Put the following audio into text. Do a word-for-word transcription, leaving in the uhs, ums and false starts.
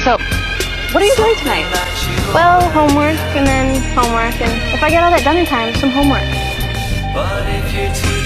So, what are you doing tonight? Well, homework and then homework, and if I get all that done in time, some homework. But if you're too